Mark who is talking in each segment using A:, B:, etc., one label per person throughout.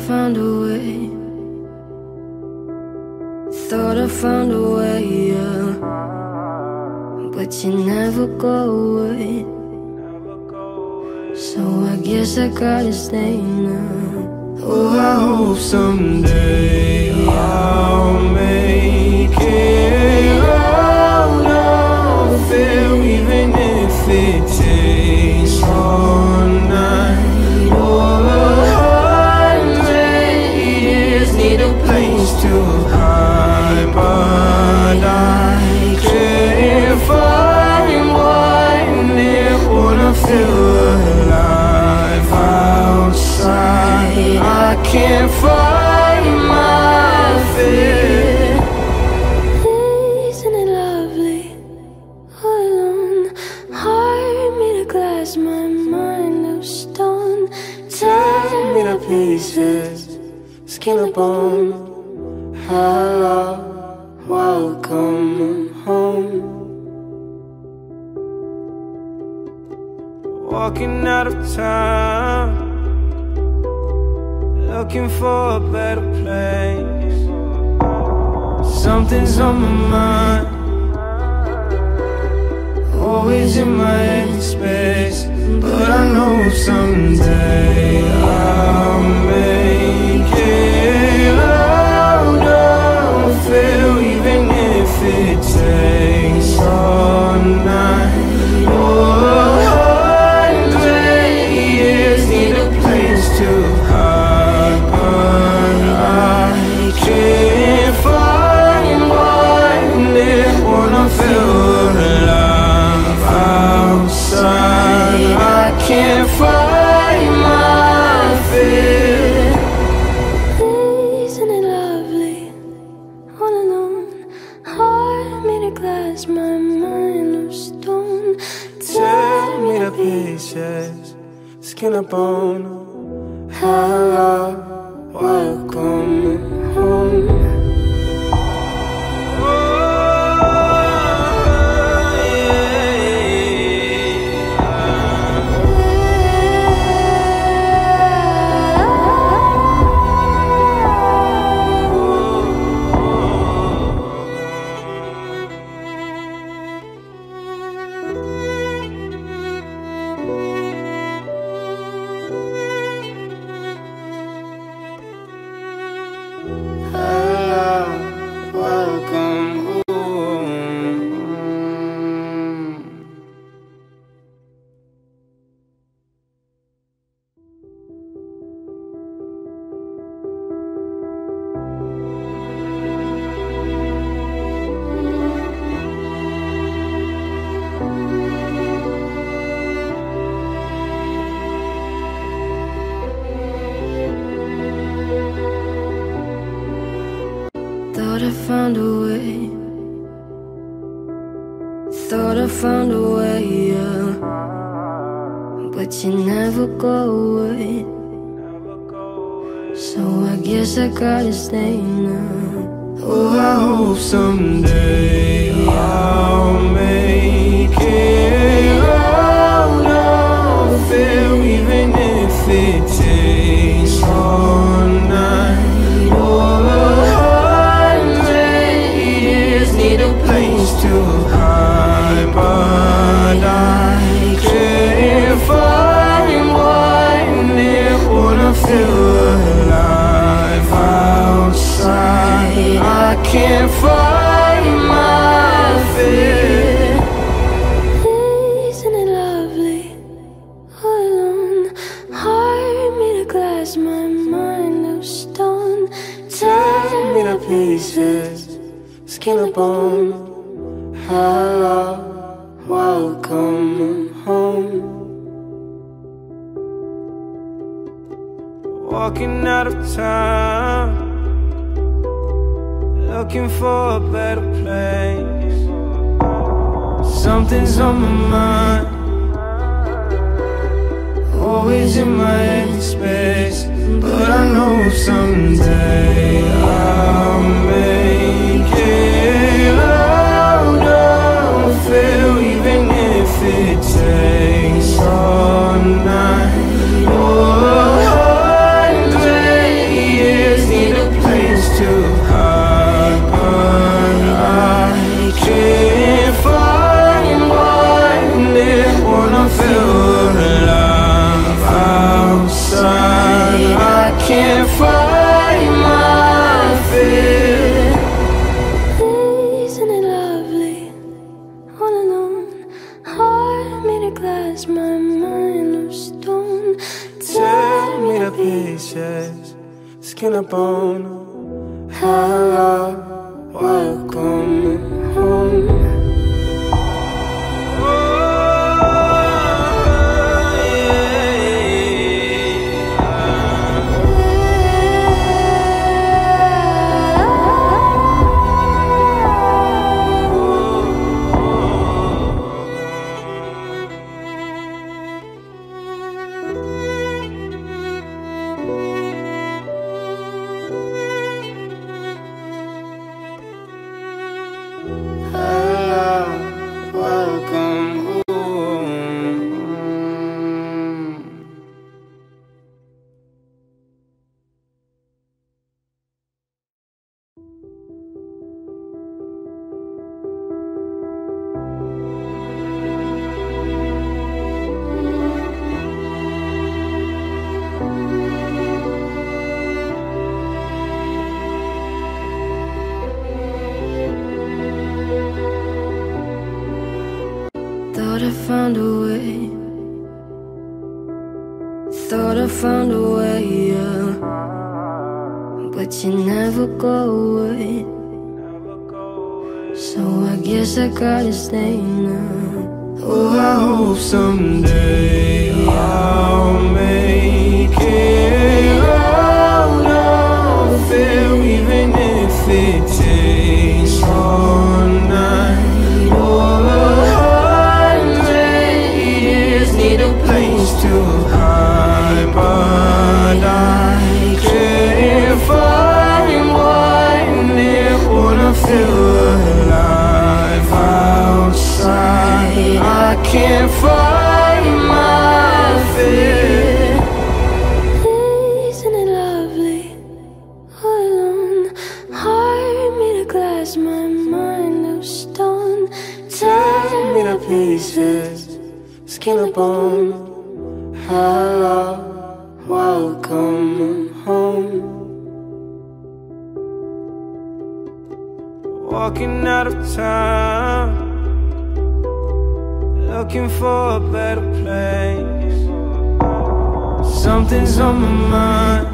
A: found a way. Thought I found a way, yeah. But you never go away. So I guess I gotta stay now. Oh, I hope someday I'll make it out of there, even if it takes all night or 100 years. Need a place to hide, but I can't find one there. Wanna feel alive outside. I can't find my fear. Isn't it lovely? All alone, heart made of glass, my mind of stone. Tear me to pieces, skin and bone. Hello, welcome home. Walking out of town, looking for a better place. Something's on my mind, always in my headspace. But I know someday I'll make it out of here, even if it takes all night or 100 years. Need a place to hide, but I can't find one there. Wanna feel alive outside. I can't find my fear. Isn't it lovely? All alone, heart made of glass, my mind of stone. Tear me to pieces, skin and bone. Hello, welcome home. Thought I found a way. Thought I found a way, yeah. But you never go away. So I guess I gotta stay now. Oh, I hope someday I'll make it out of there, even if it takes all night or 100 years. Need a place to hide, but I can't find one there. Wanna feel alive outside. I can't find my fear. Isn't it lovely? All alone, heart made of glass, my mind of stone. Tear me to pieces, skin and bone. Hello, welcome home. Walking out of town, looking for a better place. Something's on my mind, always in my headspace. But I know someday I'll make it out of here, even if it takes all night or 100 glass, my mind of stone.
B: Tear me to pieces, skin and bone. Hello, welcome home.
A: Thought I found a way. Thought I found a way, yeah. But you never go away. So I guess I gotta stay now.
B: Oh, I hope someday I'll make it out of there, even if it takes all night or 100 years. Need a place to hide, but I can't find one there. Wanna feel alive outside. I can't find my fear.
A: Isn't it lovely? All alone, heart made of glass, my mind of stone.
B: Tear me to pieces, skin and bone. Hello, welcome home. Walking out of town, looking for a better place. Something's on my mind,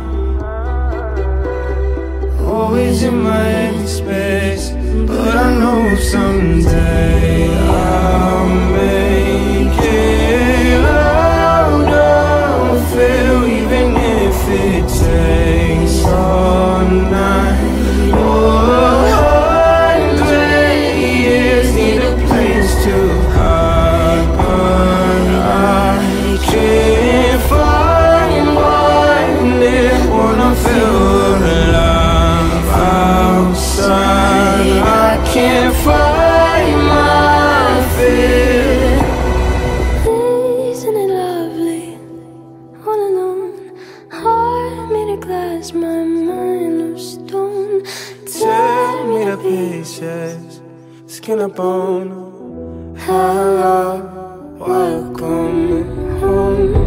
B: always in my headspace. But I know someday I'll make it out of it, even if it takes all night or 100 years. Need a place to hide, but I can't find one there. Wanna feel alive outside. I can't find my fear.
A: Isn't it lovely? All alone, heart made of glass, my mind of stone.
B: Tear me to pieces, skin and bone. Hello, welcome home.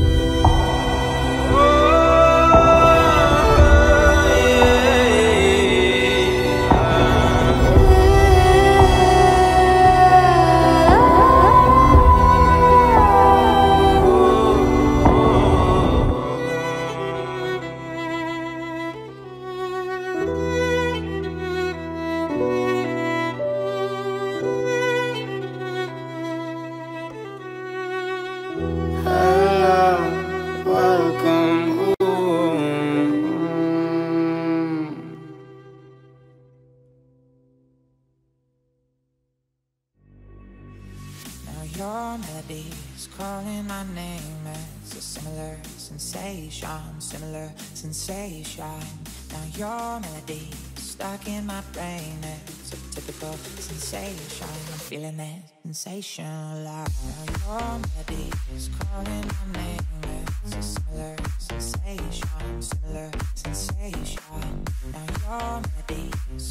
C: Your melody's calling my name. It's a similar sensation. Now your melody stuck in my brain. It's a typical sensation. I'm feeling that sensation. Now your melody is calling my name. It's a similar sensation. Now your melody is